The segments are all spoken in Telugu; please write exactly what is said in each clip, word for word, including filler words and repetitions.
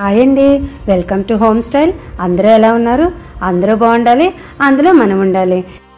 హాయ్ అండి, వెల్కమ్ టు హోమ్ స్టైల్. అందరూ ఎలా ఉన్నారు? అందరూ బాగుండాలి, అందులో మనం ఉండాలి.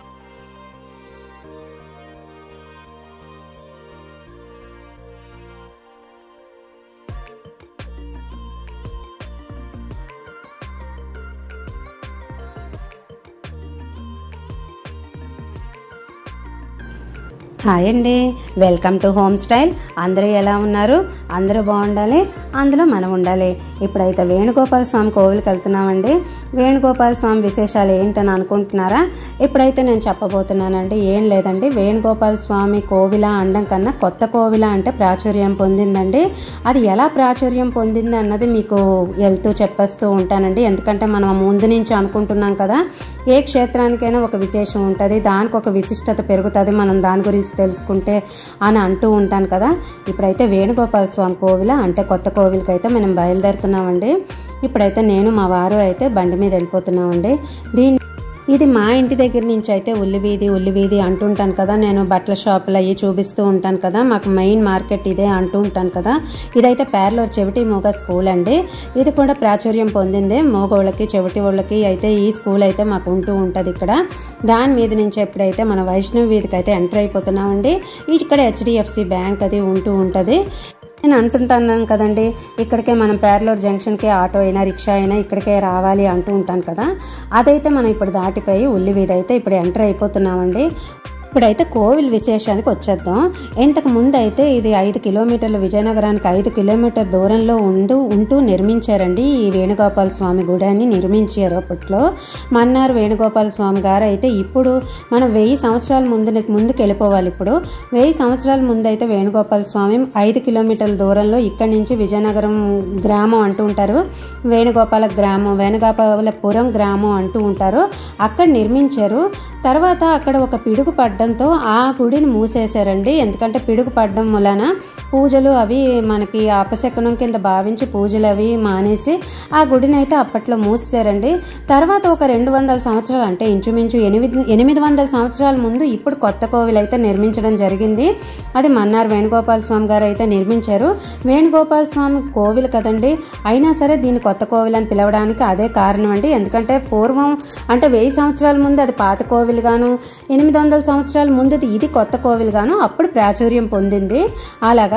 హాయ్ అండి, వెల్కమ్ టు హోమ్ స్టైల్. అందరూ ఎలా ఉన్నారు? అందరూ బాగుండాలి, అందులో మనం ఉండాలి. ఇప్పుడైతే వేణుగోపాల స్వామి కోవిల్కి వెళ్తున్నామండి. వేణుగోపాల స్వామి విశేషాలు ఏంటని అనుకుంటున్నారా? ఇప్పుడైతే నేను చెప్పబోతున్నానండి. ఏం లేదండి, వేణుగోపాల స్వామి కోవిల అనడం కన్నా కొత్త కోవిల అంటే ప్రాచుర్యం పొందిందండి. అది ఎలా ప్రాచుర్యం పొందింది అన్నది మీకు వెళ్తూ చెప్పేస్తూ ఉంటానండి. ఎందుకంటే మనం ముందు నుంచి అనుకుంటున్నాం కదా, ఏ క్షేత్రానికైనా ఒక విశేషం ఉంటుంది, దానికి ఒక విశిష్టత పెరుగుతుంది మనం దాని గురించి తెలుసుకుంటే అని అంటూ ఉంటాను కదా. ఇప్పుడైతే వేణుగోపాల స్వామి కోవిల అంటే కొత్త కోవిలకి అయితే మనం బయలుదేరుతున్నామండి. ఇప్పుడైతే నేను మా వారు అయితే బండి మీద వెళ్ళిపోతున్నామండి. దీని ఇది మా ఇంటి దగ్గర నుంచి అయితే ఉల్లివీధి ఉల్లివీధి అంటుంటాను కదా, నేను బట్టల షాపులు అవి చూపిస్తూ ఉంటాను కదా, మాకు మెయిన్ మార్కెట్ ఇదే అంటూ ఉంటాను కదా. ఇదైతే పేర్లూరు చెవిటి మూగ స్కూల్ అండి. ఇది కూడా ప్రాచుర్యం పొందింది, మూగోళ్ళకి చెవిటి వాళ్ళకి అయితే ఈ స్కూల్ అయితే మాకు ఉంటూ ఉంటుంది ఇక్కడ. దాని మీద నుంచి ఎప్పుడైతే మన వైష్ణవి వీధికి అయితే ఎంటర్ అయిపోతున్నామండి. ఇక్కడ హెచ్డిఎఫ్సి బ్యాంక్ అది ఉంటూ ఉంటుంది. నేను అంటుంటాను కదండి, ఇక్కడికే మనం పేర్లూరు జంక్షన్కి ఆటో అయినా రిక్షా అయినా ఇక్కడికే రావాలి అంటూ ఉంటాను కదా. అదైతే మనం ఇప్పుడు దాటిపోయి ఉల్లివీధి అయితే ఇప్పుడు ఎంటర్ అయిపోతున్నామండి. ఇప్పుడైతే కోవిల్ విశేషానికి వచ్చేద్దాం. ఇంతకు ముందు అయితే ఇది ఐదు కిలోమీటర్లు విజయనగరానికి ఐదు కిలోమీటర్ దూరంలో ఉంటూ ఉంటూ నిర్మించారండి ఈ వేణుగోపాల స్వామి గుడిని నిర్మించారు అప్పట్లో. మన్నారు వేణుగోపాల స్వామి గారు అయితే ఇప్పుడు మనం వెయ్యి సంవత్సరాల ముందు ముందుకు వెళ్ళిపోవాలి. ఇప్పుడు వెయ్యి సంవత్సరాల ముందు అయితే వేణుగోపాల స్వామి ఐదు కిలోమీటర్ల దూరంలో ఇక్కడి నుంచి విజయనగరం గ్రామం అంటూ ఉంటారు, వేణుగోపాల గ్రామం వేణుగోపాలపురం గ్రామం అంటూ ఉంటారు, అక్కడ నిర్మించారు. తర్వాత అక్కడ ఒక పిడుగు పడ్డంతో ఆ గుడిని మూసేశారండి. ఎందుకంటే పిడుగు పడ్డం వలన పూజలు అవి మనకి అపశకునం కింద భావించి పూజలు అవి మానేసి ఆ గుడిని అయితే అప్పట్లో మూసేశారండి. తర్వాత ఒక రెండు వందల సంవత్సరాలు అంటే ఇంచుమించు ఎనిమిది ఎనిమిది వందల సంవత్సరాల ముందు ఇప్పుడు కొత్త కోవిల్ అయితే నిర్మించడం జరిగింది. అది మన్నారు వేణుగోపాల స్వామి గారు అయితే నిర్మించారు. వేణుగోపాల స్వామి కోవిల్ కదండి, అయినా సరే దీన్ని కొత్త కోవిల్ అని పిలవడానికి అదే కారణం అండి. ఎందుకంటే పూర్వం అంటే వెయ్యి సంవత్సరాల ముందు అది పాత కోవిల్ గాను, ఎనిమిది వందల సంవత్సరాల ముందు ఇది కొత్త కోవిల్ గాను అప్పుడు ప్రాచుర్యం పొందింది. అలాగా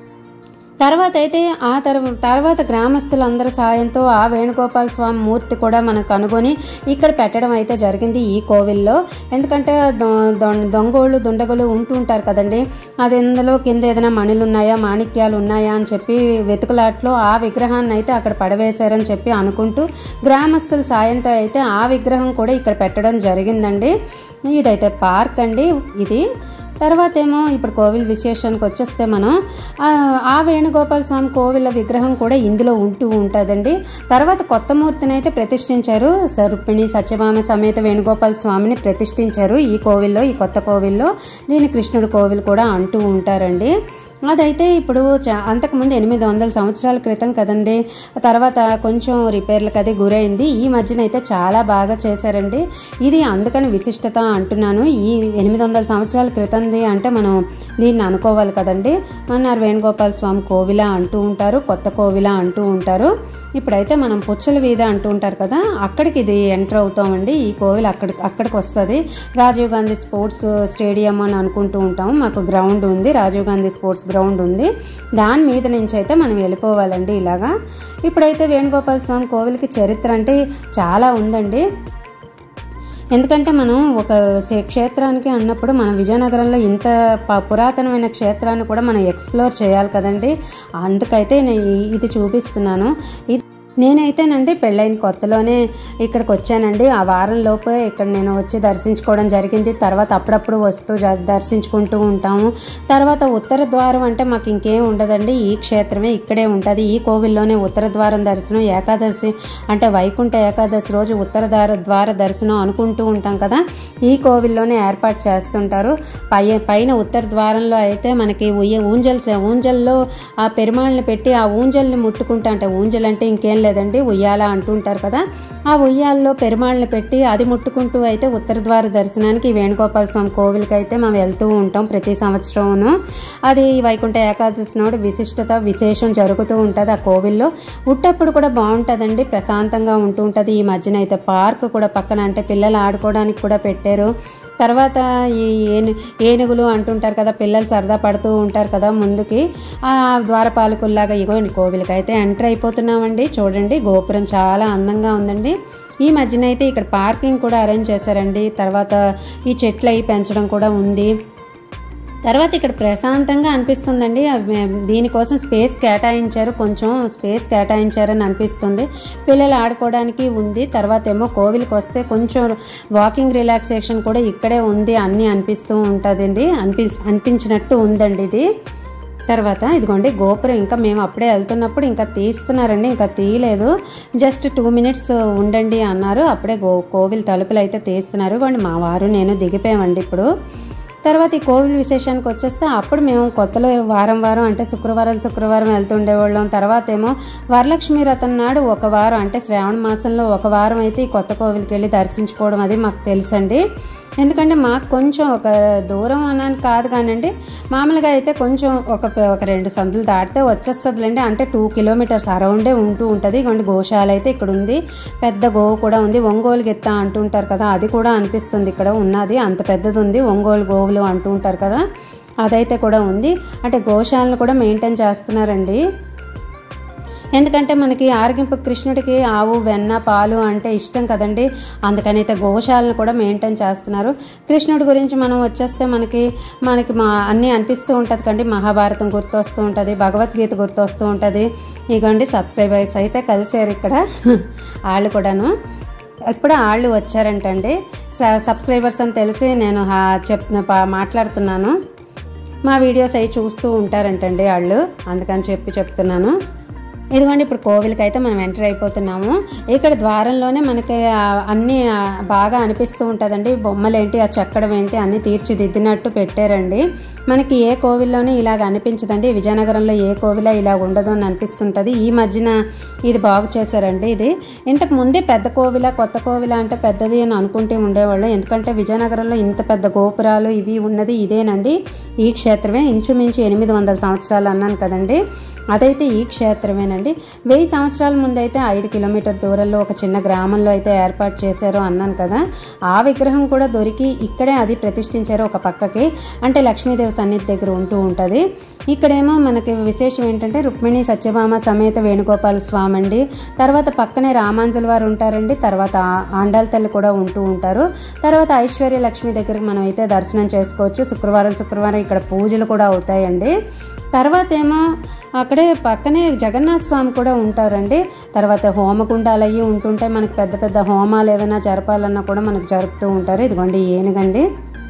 తర్వాత అయితే ఆ తర్వా తర్వాత గ్రామస్తులందరి సాయంతో ఆ వేణుగోపాల స్వామి మూర్తి కూడా మనం కనుగొని ఇక్కడ పెట్టడం అయితే జరిగింది ఈ కోవిల్లో. ఎందుకంటే దొంగోళ్ళు దుండగులు ఉంటూ ఉంటారు కదండి, అది ఇందులో కింద ఏదైనా మణులు ఉన్నాయా మాణిక్యాలు ఉన్నాయా అని చెప్పి వెతుకులాట్లో ఆ విగ్రహాన్ని అయితే అక్కడ పడవేశారని చెప్పి అనుకుంటూ గ్రామస్తుల సాయంతో అయితే ఆ విగ్రహం కూడా ఇక్కడ పెట్టడం జరిగిందండి. ఇదైతే పార్క్ అండి ఇది. తర్వాత ఏమో ఇప్పుడు కోవిల్ విశేషానికి వచ్చేస్తే మనం ఆ వేణుగోపాల స్వామి కోవిల విగ్రహం కూడా ఇందులో ఉంటూ ఉంటుందండి. తర్వాత కొత్త మూర్తిని అయితే ప్రతిష్ఠించారు, రుక్మిణి సత్యభామ సమేత వేణుగోపాల స్వామిని ప్రతిష్ఠించారు ఈ కోవిల్లో, ఈ కొత్త కోవిల్లో. దీని కృష్ణుడి కోవిల్ కూడా అంటూ ఉంటారండి. అదైతే ఇప్పుడు అంతకుముందు ఎనిమిది వందల సంవత్సరాల క్రితం కదండి, తర్వాత కొంచెం రిపేర్లకు అది గురైంది. ఈ మధ్యన అయితే చాలా బాగా చేశారండి. ఇది అందుకని విశిష్టత అంటున్నాను. ఈ ఎనిమిది వందల సంవత్సరాల క్రితంది అంటే మనం దీన్ని అనుకోవాలి కదండి. మన్నారు వేణుగోపాల స్వామి కోవిల అంటూ ఉంటారు, కొత్త కోవిల అంటూ ఉంటారు. ఇప్పుడైతే మనం పుచ్చల వీధి అంటూ ఉంటారు కదా, అక్కడికి ఇది ఎంటర్ అవుతామండి. ఈ కోవిల్ అక్కడికి అక్కడికి వస్తుంది. రాజీవ్ గాంధీ స్పోర్ట్స్ స్టేడియం అని అనుకుంటూ ఉంటాము, మాకు గ్రౌండ్ ఉంది, రాజీవ్ గాంధీ స్పోర్ట్స్ గ్రౌండ్ ఉంది, దాని మీద నుంచి అయితే మనం వెళ్ళిపోవాలండి ఇలాగా. ఇప్పుడైతే వేణుగోపాల స్వామి కోవిల్కి చరిత్ర అంటే చాలా ఉందండి. ఎందుకంటే మనం ఒక క్షేత్రానికి అన్నప్పుడు మన విజయనగరంలో ఇంత పురాతనమైన క్షేత్రాన్ని కూడా మనం ఎక్స్ప్లోర్ చేయాలి కదండి. అందుకైతే నేను ఇది చూపిస్తున్నాను. ఇది నేనైతేనండి పెళ్ళైన కొత్తలోనే ఇక్కడికి వచ్చానండి. ఆ వారం లోపే ఇక్కడ నేను వచ్చి దర్శించుకోవడం జరిగింది. తర్వాత అప్పుడప్పుడు వస్తూ దర్శించుకుంటూ ఉంటాము. తర్వాత ఉత్తర ద్వారం అంటే మాకు ఇంకేం ఉండదండి, ఈ క్షేత్రమే ఇక్కడే ఉంటుంది. ఈ కోవిల్లోనే ఉత్తర ద్వారం దర్శనం, ఏకాదశి అంటే వైకుంఠ ఏకాదశి రోజు ఉత్తర ద్వార ద్వార దర్శనం అనుకుంటూ ఉంటాం కదా, ఈ కోవిల్లోనే ఏర్పాటు చేస్తుంటారు. పై పైన ఉత్తర ద్వారంలో అయితే మనకి ఊంజల్స్ ఊంజల్లో ఆ పెరుమాళ్ళని పెట్టి ఆ ఊంజల్ని ముట్టుకుంటా అంటే ఊంజల్ అంటే ఇంకేం లేదండి, ఉయ్యాల అంటుంటారు కదా, ఆ ఉయ్యాల్లో పెరుమాళ్ళని పెట్టి అది ముట్టుకుంటూ అయితే ఉత్తర ద్వార దర్శనానికి వేణుగోపాల స్వామి కోవిల్కి అయితే మనం వెళ్తూ ఉంటాం ప్రతి సంవత్సరంను. అది వైకుంఠ ఏకాదశి నాడు విశిష్టత విశేషం జరుగుతూ ఉంటుంది ఆ కోవిల్లో. ఉట్టప్పుడు కూడా బాగుంటుందండి, ప్రశాంతంగా ఉంటూ ఉంటుంది. ఈ మధ్యన అయితే పార్క్ కూడా పక్కన, అంటే పిల్లలు ఆడుకోవడానికి కూడా పెట్టారు. తర్వాత ఈ ఏను ఏనుగులు అంటుంటారు కదా, పిల్లలు సరదా పడుతూ ఉంటారు కదా ముందుకి, ఆ ద్వారపాలకుల్లాగా ఇగోండి కోవిలకి అయితే ఎంటర్ అయిపోతున్నామండి. చూడండి గోపురం చాలా అందంగా ఉందండి. ఈ మధ్యన అయితే ఇక్కడ పార్కింగ్ కూడా అరేంజ్ చేశారండి. తర్వాత ఈ చెట్లు అవి పెంచడం కూడా ఉంది. తర్వాత ఇక్కడ ప్రశాంతంగా అనిపిస్తుందండి. దీనికోసం స్పేస్ కేటాయించారు, కొంచెం స్పేస్ కేటాయించారని అనిపిస్తుంది. పిల్లలు ఆడుకోవడానికి ఉంది. తర్వాత ఏమో కోవిల్కి వస్తే కొంచెం వాకింగ్ రిలాక్సేషన్ కూడా ఇక్కడే ఉంది అన్నీ అనిపిస్తూ ఉంటుందండి, అనిపి అనిపించినట్టు ఉందండి ఇది. తర్వాత ఇదిగోండి గోపురం ఇంకా మేము అప్పుడే వెళ్తున్నప్పుడు ఇంకా తీస్తున్నారండి, ఇంకా తీయలేదు, జస్ట్ టూ మినిట్స్ ఉండండి అన్నారు. అప్పుడే గో కోవిల్ తలుపులు అయితే తీస్తున్నారు. ఇవ్వండి మా వారు నేను దిగిపోయామండి ఇప్పుడు. తర్వాత ఈ కోవిల్ విశేషానికి వచ్చేస్తే అప్పుడు మేము కొత్తలో వారం వారం అంటే శుక్రవారం శుక్రవారం వెళ్తుండేవాళ్ళం. తర్వాత ఏమో వరలక్ష్మి వ్రతం నాడు ఒక వారం అంటే శ్రావణ మాసంలో ఒక వారం అయితే ఈ కొత్త కోవిల్కి వెళ్ళి దర్శించుకోవడం అది మాకు తెలుసండి. ఎందుకంటే మాకు కొంచెం ఒక దూరం అని కాదు కానండి, మామూలుగా అయితే కొంచెం ఒక ఒక రెండు సందులు దాటితే వచ్చేస్తుందిలేండి. అంటే టూ కిలోమీటర్స్ అరౌండే ఉంటూ ఉంటుంది. ఇటువంటి గోశాల అయితే ఇక్కడ ఉంది, పెద్ద గోవు కూడా ఉంది. ఒంగోలు గిత్త అంటుంటారు కదా, అది కూడా అనిపిస్తుంది ఇక్కడ ఉన్నది, అంత పెద్దది ఉంది. ఒంగోలు గోవులు అంటూ ఉంటారు కదా, అదైతే కూడా ఉంది. అంటే గోశాలను కూడా మెయింటైన్ చేస్తున్నారండి. ఎందుకంటే మనకి ఆరగింపు కృష్ణుడికి ఆవు వెన్న పాలు అంటే ఇష్టం కదండి, అందుకనైతే గోశాలను కూడా మెయింటైన్ చేస్తున్నారు. కృష్ణుడి గురించి మనం వచ్చేస్తే మనకి మనకి మా అన్నీ అనిపిస్తూ ఉంటుంది కండి. మహాభారతం గుర్తొస్తూ ఉంటుంది, భగవద్గీత గుర్తొస్తూ ఉంటుంది. ఇగోండి సబ్స్క్రైబర్స్ అయితే కలిసారు ఇక్కడ వాళ్ళు కూడాను. ఇప్పుడు వాళ్ళు వచ్చారంటండి సబ్స్క్రైబర్స్ అని తెలిసి నేను చెప్ మాట్లాడుతున్నాను. మా వీడియోస్ అవి చూస్తూ ఉంటారంటండి వాళ్ళు, అందుకని చెప్పి చెప్తున్నాను. ఇదిగోండి ఇప్పుడు కోవిల్కి అయితే మనం ఎంటర్ అయిపోతున్నాము. ఇక్కడ ద్వారంలోనే మనకి అన్నీ బాగా అనిపిస్తూ ఉంటుందండి. బొమ్మలు ఏంటి, ఆ చెక్కడం ఏంటి అన్నీ తీర్చిదిద్దినట్టు పెట్టారండి. మనకి ఏ కోవిల్లోనే ఇలాగ అనిపించదండి, విజయనగరంలో ఏ కోవిల ఇలా ఉండదు అని అనిపిస్తుంటుంది. ఈ మధ్యన ఇది బాగు చేశారండి. ఇది ఇంతకు ముందే పెద్ద కోవిల కొత్త కోవిల అంటే పెద్దది అని అనుకుంటూ ఉండేవాళ్ళు. ఎందుకంటే విజయనగరంలో ఇంత పెద్ద గోపురాలు ఇవి ఉన్నది ఇదేనండి, ఈ క్షేత్రమే. ఇంచుమించు ఎనిమిది వందల సంవత్సరాలు అన్నాను కదండి, అదైతే ఈ క్షేత్రమేనండి. వెయ్యి సంవత్సరాల ముందైతే ఐదు కిలోమీటర్ దూరంలో ఒక చిన్న గ్రామంలో అయితే ఏర్పాటు చేశారు అన్నాను కదా, ఆ విగ్రహం కూడా దొరికి ఇక్కడే అది ప్రతిష్ఠించారు ఒక పక్కకి. అంటే లక్ష్మీదేవి సన్నిధి దగ్గర ఉంటూ ఉంటుంది. ఇక్కడేమో మనకి విశేషం ఏంటంటే రుక్మిణి సత్యభామ సమేత వేణుగోపాల స్వామి అండి. తర్వాత పక్కనే రామాంజుల వారు ఉంటారండి. తర్వాత ఆండాల తల్లి కూడా ఉంటూ ఉంటారు. తర్వాత ఐశ్వర్య లక్ష్మి దగ్గరికి మనం అయితే దర్శనం చేసుకోవచ్చు. శుక్రవారం శుక్రవారం ఇక్కడ పూజలు కూడా అవుతాయండి. తర్వాత ఏమో అక్కడే పక్కనే జగన్నాథ స్వామి కూడా ఉంటారండి. తర్వాత హోమగుండాలు అవి ఉంటుంటాయి. మనకి పెద్ద పెద్ద హోమాలు ఏమైనా జరపాలన్నా కూడా మనకు జరుపుతూ ఉంటారు. ఇదిగోండి ఏనుగండి,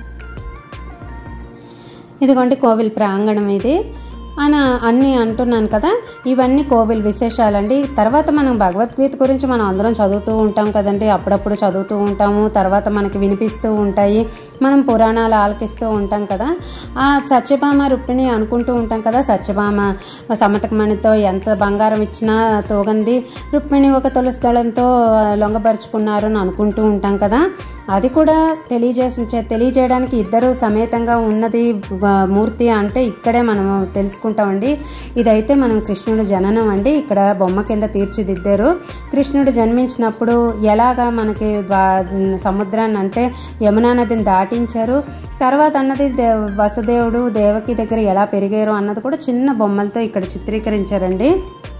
ఇదిగోండి కోవిల్ ప్రాంగణం ఇది అని అన్నీ అంటున్నాను కదా, ఇవన్నీ కోవిల్ విశేషాలండి. తర్వాత మనం భగవద్గీత గురించి మనం అందరం చదువుతూ ఉంటాం కదండి, అప్పుడప్పుడు చదువుతూ ఉంటాము. తర్వాత మనకి వినిపిస్తూ ఉంటాయి, మనం పురాణాలు ఆలకిస్తూ ఉంటాం కదా. ఆ సత్యభామ రుక్మిణి అనుకుంటూ ఉంటాం కదా, సత్యభామ సమతకమణితో ఎంత బంగారం ఇచ్చినా తోగంది, రుక్మిణి ఒక తులసి దళంతో లొంగపరుచుకున్నారు అని అనుకుంటూ ఉంటాం కదా. అది కూడా తెలియజేసి తెలియజేయడానికి ఇద్దరు సమేతంగా ఉన్నది మూర్తి అంటే ఇక్కడే మనం తెలుసుకుంటామండి. ఇదైతే మనం కృష్ణుడి జననం అండి, ఇక్కడ బొమ్మ కింద తీర్చిదిద్దారు. కృష్ణుడు జన్మించినప్పుడు ఎలాగా మనకి సముద్రాన్ని అంటే యమునా నదిని దాటించారు, తర్వాత అన్నది దే వసుదేవుడు దేవకి దగ్గర ఎలా పెరిగారు అన్నది కూడా చిన్న బొమ్మలతో ఇక్కడ చిత్రీకరించారండి.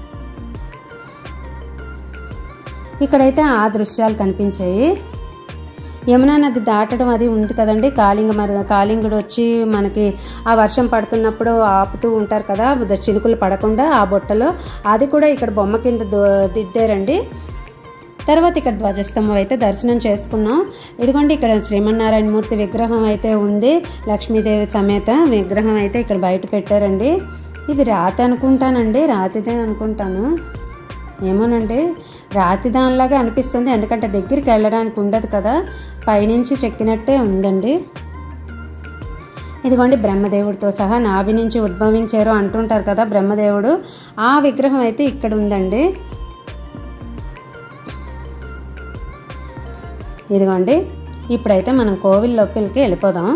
ఇక్కడైతే ఆ దృశ్యాలు కనిపించాయి. యమునా నది దాటడం అది ఉంది కదండి, కాళింగ మరి కాళింగుడు వచ్చి మనకి ఆ వర్షం పడుతున్నప్పుడు ఆపుతూ ఉంటారు కదా చినుకులు పడకుండా ఆ బొట్టలో, అది కూడా ఇక్కడ బొమ్మ కింద దిద్దారండి. తర్వాత ఇక్కడ ధ్వజస్తంభం అయితే దర్శనం చేసుకున్నాం. ఇదిగోండి ఇక్కడ శ్రీమన్నారాయణమూర్తి విగ్రహం అయితే ఉంది, లక్ష్మీదేవి సమేత విగ్రహం అయితే ఇక్కడ బయట పెట్టారండి. ఇది రాతి అనుకుంటానండి, రాతిదే అనుకుంటాను, ఏమోనండి రాతి దానిలాగా అనిపిస్తుంది. ఎందుకంటే దగ్గరికి వెళ్ళడానికి ఉండదు కదా, పైనుంచి చెక్కినట్టే ఉందండి. ఇదిగోండి బ్రహ్మదేవుడితో సహా నాభి నుంచి ఉద్భవించారు అంటుంటారు కదా బ్రహ్మదేవుడు, ఆ విగ్రహం అయితే ఇక్కడ ఉందండి. ఇదిగోండి, ఇప్పుడైతే మనం కోవిల్ లోపలికి వెళ్ళిపోదాం.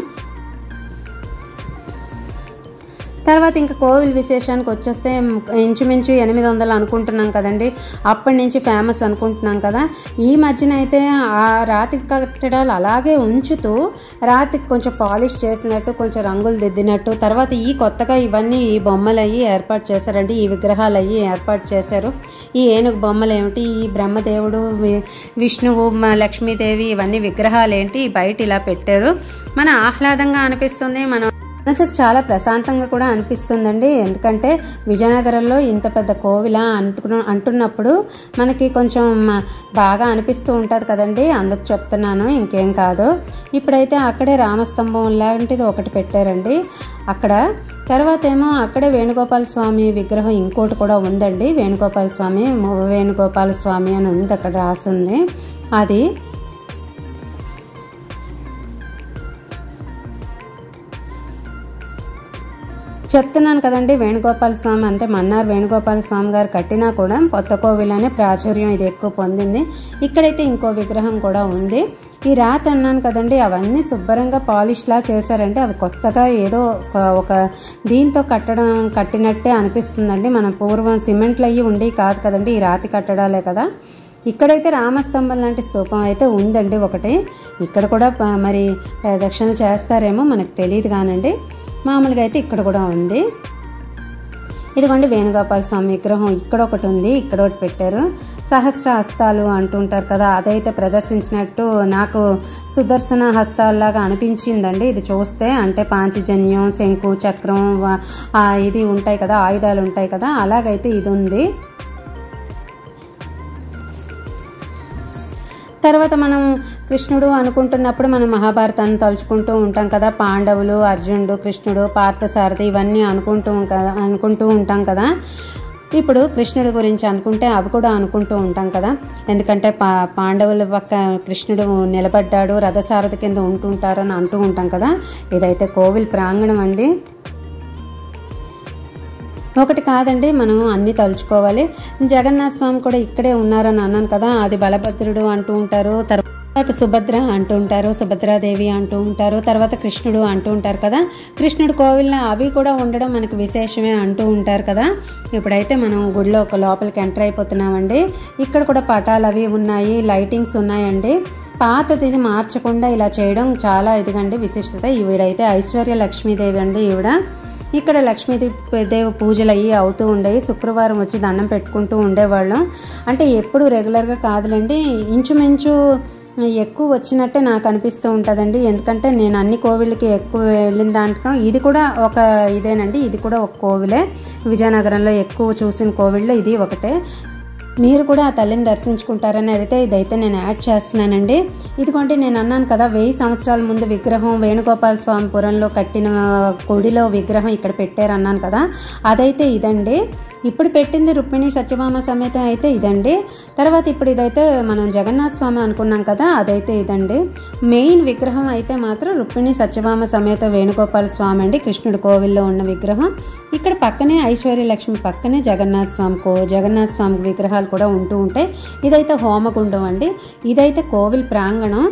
తర్వాత ఇంకా కోవిల్ విశేషానికి వచ్చేస్తే ఇంచుమించు ఎనిమిది వందలు అనుకుంటున్నాం కదండి. అప్పటి నుంచి ఫేమస్ అనుకుంటున్నాం కదా. ఈ మధ్యన అయితే ఆ రాతి కట్టడాలు అలాగే ఉంచుతూ రాతికి కొంచెం పాలిష్ చేసినట్టు, కొంచెం రంగులు దిద్దినట్టు, తర్వాత ఈ కొత్తగా ఇవన్నీ ఈ బొమ్మలు అయ్యి ఏర్పాటు చేశారండి. ఈ విగ్రహాలు అయ్యి ఏర్పాటు చేశారు. ఈ ఏనుగు బొమ్మలు ఏమిటి, ఈ బ్రహ్మదేవుడు, విష్ణువు, లక్ష్మీదేవి, ఇవన్నీ విగ్రహాలు ఏంటి బయట ఇలా పెట్టారు. మన ఆహ్లాదంగా అనిపిస్తుంది, మనం మనసుకు చాలా ప్రశాంతంగా కూడా అనిపిస్తుందండి. ఎందుకంటే విజయనగరంలో ఇంత పెద్ద కోవిల అంటు అంటున్నప్పుడు మనకి కొంచెం బాగా అనిపిస్తూ ఉంటుంది కదండి, అందుకు చెప్తున్నాను, ఇంకేం కాదు. ఇప్పుడైతే అక్కడే రామస్తంభం లాంటిది ఒకటి పెట్టారండి అక్కడ. తర్వాత ఏమో అక్కడే వేణుగోపాల స్వామి విగ్రహం ఇంకోటి కూడా ఉందండి. వేణుగోపాల స్వామి వేణుగోపాల స్వామి అని ఉంది అక్కడ రాసింది. అది చెప్తున్నాను కదండి. వేణుగోపాల స్వామి అంటే మన్నార్ వేణుగోపాల స్వామి గారు కట్టినా కూడా కొత్త కోవిల్ అనే ప్రాచుర్యం ఇది ఎక్కువ పొందింది. ఇక్కడైతే ఇంకో విగ్రహం కూడా ఉంది. ఈ రాతి అన్నాను కదండి, అవన్నీ శుభ్రంగా పాలిష్లా చేశారంటే అవి కొత్తగా ఏదో ఒక దీంతో కట్టడం కట్టినట్టే అనిపిస్తుందండి. మన పూర్వం సిమెంట్లు అయ్యి ఉండి కాదు కదండి, ఈ రాతి కట్టడాలే కదా. ఇక్కడైతే రామస్తంభం లాంటి స్తూపం అయితే ఉందండి ఒకటి. ఇక్కడ కూడా మరి ప్రదక్షిణలు చేస్తారేమో మనకు తెలియదు కానండి. మామూలుగా అయితే ఇక్కడ కూడా ఉంది. ఇదిగోండి వేణుగోపాల స్వామి విగ్రహం ఇక్కడ ఒకటి ఉంది, ఇక్కడ ఒకటి పెట్టారు. సహస్ర హస్తాలు అంటుంటారు కదా, అదైతే ప్రదర్శించినట్టు నాకు సుదర్శన హస్తాల్లాగా అనిపించిందండి ఇది చూస్తే. అంటే పాంచజన్యం, శంకు, చక్రం ఇది ఉంటాయి కదా, ఆయుధాలు ఉంటాయి కదా, అలాగైతే ఇది ఉంది. తర్వాత మనం కృష్ణుడు అనుకుంటున్నప్పుడు మనం మహాభారతాన్ని తలుచుకుంటూ ఉంటాం కదా. పాండవులు, అర్జునుడు, కృష్ణుడు, పార్థసారథి ఇవన్నీ అనుకుంటూ కదా అనుకుంటూ ఉంటాం కదా. ఇప్పుడు కృష్ణుడి గురించి అనుకుంటే అవి కూడా అనుకుంటూ ఉంటాం కదా. ఎందుకంటే పా పాండవుల పక్క కృష్ణుడు నిలబడ్డాడు, రథసారథి కింద ఉంటుంటారు అని అంటూ ఉంటాం కదా. ఇదైతే కోవిల్ ప్రాంగణం అండి. ఒకటి కాదండి, మనం అన్నీ తలుచుకోవాలి. జగన్నాథ స్వామి కూడా ఇక్కడే ఉన్నారని అన్నాను కదా, అది బలభద్రుడు అంటూ ఉంటారు, తర్వాత సుభద్ర అంటూ ఉంటారు, సుభద్రాదేవి అంటూ ఉంటారు, తర్వాత కృష్ణుడు అంటూ ఉంటారు కదా. కృష్ణుడు కోవిల్లో అవి కూడా ఉండడం మనకు విశేషమే అంటూ ఉంటారు కదా. ఇప్పుడైతే మనం గుడిలో ఒక లోపలికి ఎంటర్ అయిపోతున్నామండి. ఇక్కడ కూడా పటాలు అవి ఉన్నాయి, లైటింగ్స్ ఉన్నాయండి. పాతది ఇది మార్చకుండా ఇలా చేయడం చాలా ఇదిగండి విశిష్టత. ఈవిడైతే ఐశ్వర్య లక్ష్మీదేవి అండి ఈవిడ. ఇక్కడ లక్ష్మీదేవి పూజలు అయ్యి అవుతూ ఉండేవి. శుక్రవారం వచ్చి దండం పెట్టుకుంటూ ఉండేవాళ్ళం. అంటే ఎప్పుడు రెగ్యులర్గా కాదులేండి, ఇంచుమించు ఎక్కువ వచ్చినట్టే నాకు అనిపిస్తూ ఉంటుందండి. ఎందుకంటే నేను అన్ని కోవిళ్ళకి ఎక్కువ వెళ్ళిన దాంట్లో ఇది కూడా ఒక ఇదేనండి. ఇది కూడా ఒక కోవిలే. విజయనగరంలో ఎక్కువ చూసిన కోవిల్లో ఇది ఒకటే. మీరు కూడా ఆ తల్లిని దర్శించుకుంటారని అయితే ఇదైతే నేను యాడ్ చేస్తున్నానండి. ఇదిగోండి నేను అన్నాను కదా, వెయ్యి సంవత్సరాల ముందు విగ్రహం వేణుగోపాల స్వామి పురంలో కట్టిన గుడిలో విగ్రహం ఇక్కడ పెట్టారు అన్నాను కదా, అదైతే ఇదండి. ఇప్పుడు పెట్టింది రుక్మిణి సత్యభామ సమేతం అయితే ఇదండి. తర్వాత ఇప్పుడు ఇదైతే మనం జగన్నాథ స్వామి అనుకున్నాం కదా, అదైతే ఇదండి. మెయిన్ విగ్రహం అయితే మాత్రం రుక్మిణి సత్యభామ సమేత వేణుగోపాల స్వామి అండి, కృష్ణుడి కోవిల్లో ఉన్న విగ్రహం. ఇక్కడ పక్కనే ఐశ్వర్య లక్ష్మి పక్కనే జగన్నాథ స్వామి కో జగన్నాథ స్వామి విగ్రహాలు కూడా ఉంటూ ఉంటాయి. ఇదైతే హోమగుండం అండి. ఇదైతే కోవిల్ ప్రాంగణం.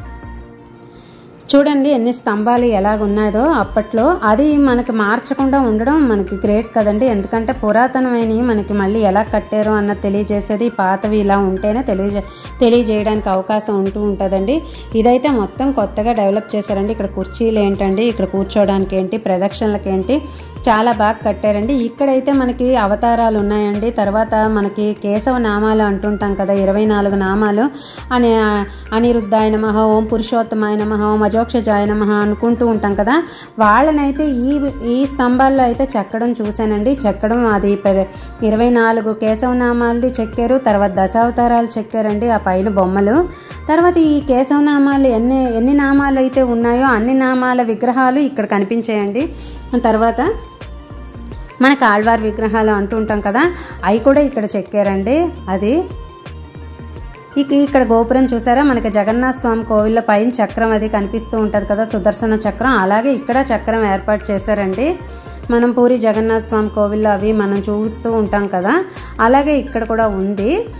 చూడండి ఎన్ని స్తంభాలు ఎలాగున్నదో అప్పట్లో. అది మనకి మార్చకుండా ఉండడం మనకి గ్రేట్ కదండి. ఎందుకంటే పురాతనమైనవి మనకి మళ్ళీ ఎలా కట్టారో అన్నది తెలియజేసేది. పాతవి ఇలా ఉంటేనే తెలియజే తెలియజేయడానికి అవకాశం ఉంటూ ఉంటుందండి. ఇదైతే మొత్తం కొత్తగా డెవలప్ చేశారండి. ఇక్కడ కుర్చీలు ఏంటండి, ఇక్కడ కూర్చోవడానికి ఏంటి, ప్రదక్షిణలకి ఏంటి, చాలా బాగా కట్టారండి. ఇక్కడైతే మనకి అవతారాలు ఉన్నాయండి. తర్వాత మనకి కేశవ నామాలు అంటుంటాం కదా, ఇరవై నాలుగు నామాలు అని అనిరుద్ధాయ నమః, ఓం పురుషోత్తమాయ నమః, ఓం అజోక్షజాయ నమః అనుకుంటూ ఉంటాం కదా. వాళ్ళనైతే ఈ ఈ స్తంభాల్లో అయితే చెక్కడం చూశానండి. చెక్కడం అది ఇరవై నాలుగు కేశవనామాలది చెక్కారు. తర్వాత దశావతారాలు చెక్కారండి ఆ పైన బొమ్మలు. తర్వాత ఈ కేశవనామాలు ఎన్ని ఎన్ని నామాలు అయితే ఉన్నాయో అన్ని నామాల విగ్రహాలు ఇక్కడ కనిపించాయండి. తర్వాత మనకు ఆళ్వార్ విగ్రహాలు అంటూ ఉంటాం కదా, అవి కూడా ఇక్కడ చెక్కారండి. అది ఇక ఇక్కడ గోపురం చూసారా, మనకి జగన్నాథ స్వామి కోవిళ్ళ పైన చక్రం అది కనిపిస్తూ ఉంటుంది కదా, సుదర్శన చక్రం. అలాగే ఇక్కడ చక్రం ఏర్పాటు చేశారండి. మనం పూరి జగన్నాథ స్వామి కోవిల్లో అవి మనం చూస్తూ ఉంటాం కదా, అలాగే ఇక్కడ కూడా ఉంది.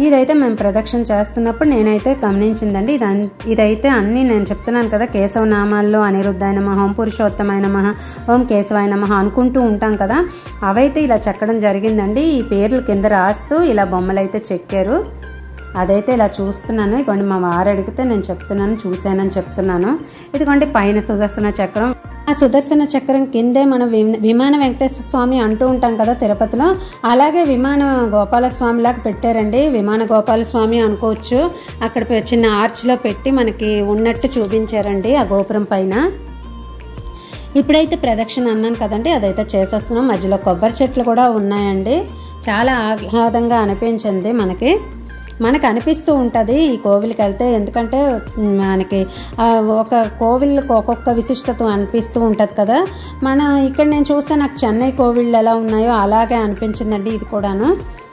ఇదైతే మేము ప్రదక్షిణ చేస్తున్నప్పుడు నేనైతే గమనించిందండి. ఇది ఇదైతే అన్నీ నేను చెప్తున్నాను కదా, కేశవ నామాల్లో అనిరుద్ధాయ నమః, ఓం పురుషోత్తమాయ నమః, ఓం కేశవాయ నమః అనుకుంటూ ఉంటాం కదా, అవైతే ఇలా చెక్కడం జరిగిందండి. ఈ పేర్లు కింద రాస్తూ ఇలా బొమ్మలు అయితే చెక్కారు. అదైతే ఇలా చూస్తున్నాను. ఇదిగోండి మా వారు అడిగితే నేను చెప్తున్నాను, చూశానని చెప్తున్నాను. ఇదిగోండి పైన సుదర్శన చక్రం. ఆ సుదర్శన చక్రం కిందే మనం విమాన వెంకటేశ్వర స్వామి అంటూ ఉంటాం కదా తిరుపతిలో, అలాగే విమాన గోపాలస్వామి లాగా పెట్టారండి. విమాన గోపాలస్వామి అనుకోవచ్చు. అక్కడ చిన్న ఆర్చ్లో పెట్టి మనకి ఉన్నట్టు చూపించారండి ఆ గోపురం పైన. ఇప్పుడైతే ప్రదక్షిణ అన్నాను కదండి, అదైతే చేసేస్తున్నాం. మధ్యలో కొబ్బరి చెట్లు కూడా ఉన్నాయండి. చాలా ఆహ్లాదంగా అనిపించింది మనకి. మనకు అనిపిస్తూ ఉంటుంది ఈ కోవిల్కి వెళ్తే, ఎందుకంటే మనకి ఒక కోవిల్కి ఒక్కొక్క విశిష్టత అనిపిస్తూ ఉంటుంది కదా. మన ఇక్కడ నేను చూస్తే నాకు చెన్నై కోవిళ్ళు ఎలా ఉన్నాయో అలాగే అనిపించిందండి ఇది కూడాను.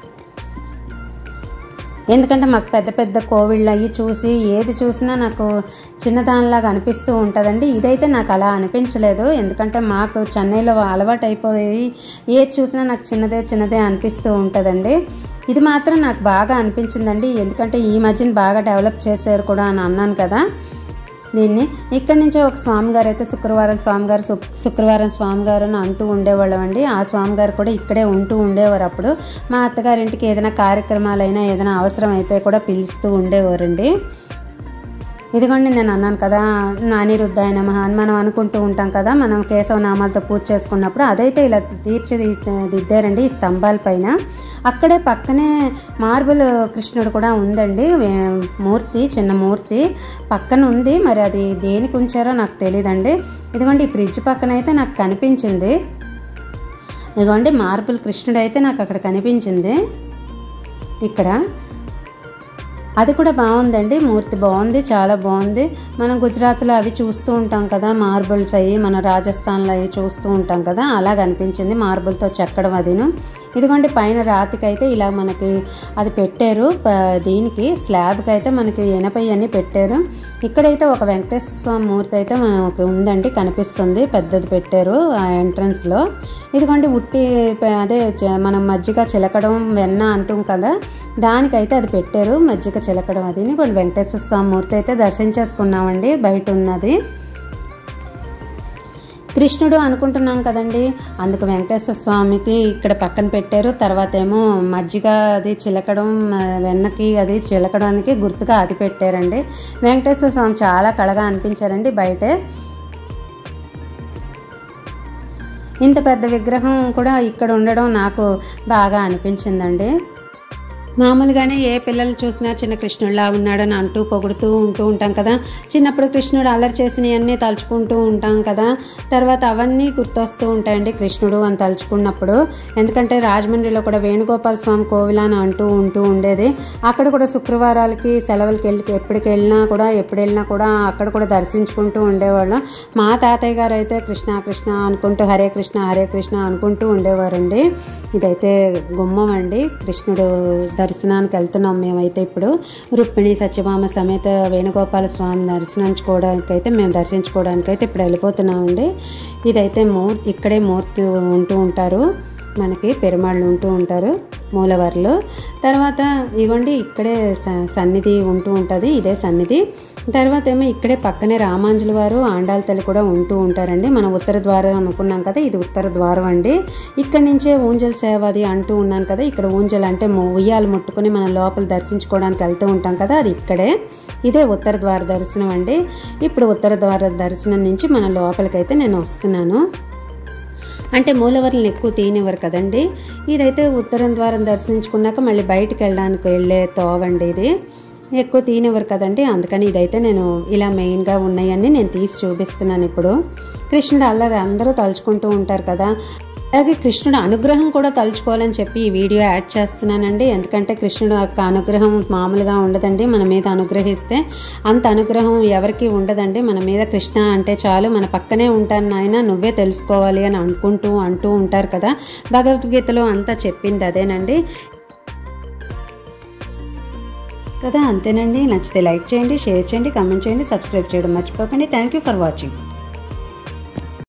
ఎందుకంటే మాకు పెద్ద పెద్ద కోవిళ్ళు అవి చూసి ఏది చూసినా నాకు చిన్నదానిలాగా అనిపిస్తూ ఉంటుందండి. ఇదైతే నాకు అలా అనిపించలేదు, ఎందుకంటే మాకు చెన్నైలో అలవాటు అయిపోయి ఏది చూసినా నాకు చిన్నదే చిన్నదే అనిపిస్తూ ఉంటుందండి. ఇది మాత్రం నాకు బాగా అనిపించిందండి, ఎందుకంటే ఈ మధ్యన బాగా డెవలప్ చేశారు కూడా అని అన్నాను కదా దీన్ని. ఇక్కడి నుంచే ఒక స్వామిగారు అయితే శుక్రవారం స్వామిగారు శుక్రవారం స్వామిగారు అని అంటూ ఉండేవాళ్ళం అండి. ఆ స్వామిగారు కూడా ఇక్కడే ఉంటూ ఉండేవారు. అప్పుడు మా అత్తగారింటికి ఏదైనా కార్యక్రమాలైనా ఏదైనా అవసరం అయితే కూడా పిలుస్తూ ఉండేవారండి. ఇదిగోండి నేను అన్నాను కదా అనిరుద్ధాయ నమః అని మనం అనుకుంటూ ఉంటాం కదా మనం కేశవ నామాలతో పూజ చేసుకున్నప్పుడు, అదైతే ఇలా తీర్చిదిద్దారండి ఈ స్తంభాల పైన. అక్కడే పక్కనే మార్బుల్ కృష్ణుడు కూడా ఉందండి, మూర్తి, చిన్న మూర్తి పక్కన ఉంది. మరి అది దేనికి ఉంచారో నాకు తెలియదండి. ఇదిగోండి ఈ ఫ్రిడ్జ్ పక్కన అయితే నాకు కనిపించింది. ఇదిగోండి మార్బుల్ కృష్ణుడు అయితే నాకు అక్కడ కనిపించింది. ఇక్కడ అది కూడా బాగుందండి, మూర్తి బాగుంది, చాలా బాగుంది. మనం గుజరాత్లో అవి చూస్తూ ఉంటాం కదా మార్బుల్స్ అవి, మన రాజస్థాన్లో అవి చూస్తూ ఉంటాం కదా, అలాగ అనిపించింది మార్బుల్తో చెక్కడం అదిను. ఇదిగోండి పైన రాతికి అయితే ఇలా మనకి అది పెట్టారు, దీనికి స్లాబ్కి అయితే మనకి ఎనపై అన్నీ పెట్టారు. ఇక్కడైతే ఒక వెంకటేశ్వర స్వామి మూర్తి అయితే మనకి ఉందండి, కనిపిస్తుంది, పెద్దది పెట్టారు ఆ ఎంట్రన్స్లో. ఇదిగోండి ఉట్టి అదే మనం మజ్జిగ చిలకడం వెన్న అంటాం కదా, దానికైతే అది పెట్టారు మజ్జిగ చిలకడం అది. కొన్ని వెంకటేశ్వర స్వామి మూర్తి అయితే దర్శించేసుకున్నామండి, బయట ఉన్నది. కృష్ణుడు అనుకుంటున్నాం కదండి, అందుకు వెంకటేశ్వర స్వామికి ఇక్కడ పక్కన పెట్టారు. తర్వాత ఏమో మజ్జిగ అది చిలకడం వెన్నకి అది చిలకడానికి గుర్తుగా అది పెట్టారండి. వెంకటేశ్వర స్వామి చాలా కళగా అనిపించారండి బయటే. ఇంత పెద్ద విగ్రహం కూడా ఇక్కడ ఉండడం నాకు బాగా అనిపించిందండి. మామూలుగానే ఏ పిల్లలు చూసినా చిన్న కృష్ణుడిలా ఉన్నాడని అంటూ పొగుడుతూ ఉంటూ ఉంటాం కదా, చిన్నప్పుడు కృష్ణుడు అల్లరి చేసినవన్నీ తలుచుకుంటూ ఉంటాం కదా, తర్వాత అవన్నీ గుర్తొస్తూ ఉంటాయండి కృష్ణుడు అని తలుచుకున్నప్పుడు. ఎందుకంటే రాజమండ్రిలో కూడా వేణుగోపాల స్వామి కోవిల అని అంటూ ఉంటూ ఉండేది. అక్కడ కూడా శుక్రవారాలకి సెలవులకి వెళ్ళి ఎప్పటికి వెళ్ళినా కూడా ఎప్పుడు వెళ్ళినా కూడా అక్కడ కూడా దర్శించుకుంటూ ఉండేవాళ్ళం. మా తాతయ్య గారు అయితే కృష్ణ కృష్ణ అనుకుంటూ హరే కృష్ణ హరే కృష్ణ అనుకుంటూ ఉండేవారండి. ఇదైతే గుమ్మం అండి, కృష్ణుడు దర్శనానికి వెళ్తున్నాం మేమైతే. ఇప్పుడు రుక్మిణి సత్యభామ సమేత వేణుగోపాల స్వామి దర్శించుకోవడానికి అయితే మేము దర్శించుకోవడానికి అయితే ఇప్పుడు వెళ్ళిపోతున్నామండి. ఇదైతే మూర్ ఇక్కడే మూర్తి ఉంటూ ఉంటారు, మనకి పెరుమాళ్ళు ఉంటూ ఉంటారు మూలవర్లు. తర్వాత ఇవ్వండి ఇక్కడే సన్నిధి ఉంటూ ఉంటుంది, ఇదే సన్నిధి. తర్వాత ఏమో ఇక్కడే పక్కనే రామాంజుల వారు ఆండాల తల్లి కూడా ఉంటూ ఉంటారండి. మనం ఉత్తర ద్వారం అనుకున్నాం కదా, ఇది ఉత్తర ద్వారం అండి. ఇక్కడి నుంచే ఊంజల్ సేవ అది అంటూ ఉన్నాను కదా, ఇక్కడ ఊంజల్ అంటే ఉయ్యాలు ముట్టుకొని మనం లోపల దర్శించుకోవడానికి వెళ్తూ ఉంటాం కదా, అది ఇక్కడే. ఇదే ఉత్తర ద్వార దర్శనం అండి. ఇప్పుడు ఉత్తర ద్వార దర్శనం నుంచి మన లోపలికైతే నేను వస్తున్నాను. అంటే మూలవర్లను ఎక్కువ తీనివ్వరు కదండి. ఇదైతే ఉత్తరం ద్వారం దర్శించుకున్నాక మళ్ళీ బయటికి వెళ్ళడానికి వెళ్ళే తోవండి, ఇది ఎక్కువ తీనివ్వరు కదండి. అందుకని ఇదైతే నేను ఇలా మెయిన్గా ఉన్నాయన్నీ నేను తీసి చూపిస్తున్నాను. ఇప్పుడు కృష్ణుడు అల్లరి అందరూ తలుచుకుంటూ ఉంటారు కదా, అలాగే కృష్ణుడు అనుగ్రహం కూడా తలుచుకోవాలని చెప్పి ఈ వీడియో యాడ్ చేస్తున్నానండి. ఎందుకంటే కృష్ణుడు యొక్క అనుగ్రహం మామూలుగా ఉండదండి, మన మీద అనుగ్రహిస్తే అంత అనుగ్రహం ఎవరికి ఉండదండి. మన మీద కృష్ణ అంటే చాలు మన పక్కనే ఉంటాను నాయన, నువ్వే తెలుసుకోవాలి అని అనుకుంటూ అంటూ ఉంటారు కదా, భగవద్గీతలో అంతా చెప్పింది అదేనండి కదా. అంతేనండి, నచ్చితే లైక్ చేయండి, షేర్ చేయండి, కామెంట్ చేయండి, సబ్స్క్రైబ్ చేయడం మర్చిపోకండి. Thank you for watching.